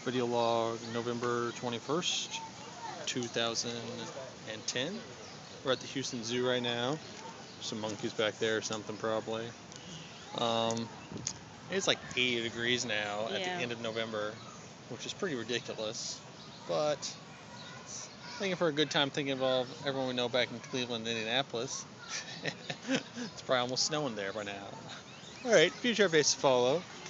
Video log November 21st, 2010. We're at the Houston Zoo right now. Some monkeys back there or something probably. Um, it's like 80 degrees now at the end of November, which is pretty ridiculous. But thinking for a good time, thinking of all everyone we know back in Cleveland and Indianapolis. It's probably almost snowing there by now. Alright, future updates to follow.